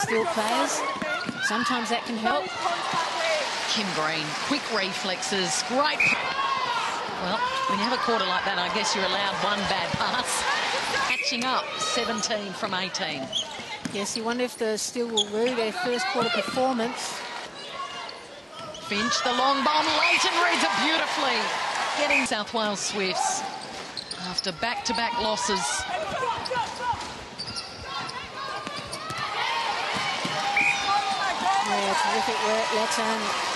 Steel players. Sometimes that can help. Kim Green, quick reflexes, great. Well, when you have a quarter like that, I guess you're allowed one bad pass. Catching up, 17 from 18. Yes, you wonder if the Steel will rue their first quarter performance. Finch, the long bomb, Leighton reads it beautifully. Getting South Wales Swifts after back-to-back losses. Yeah, terrific work, Leighton.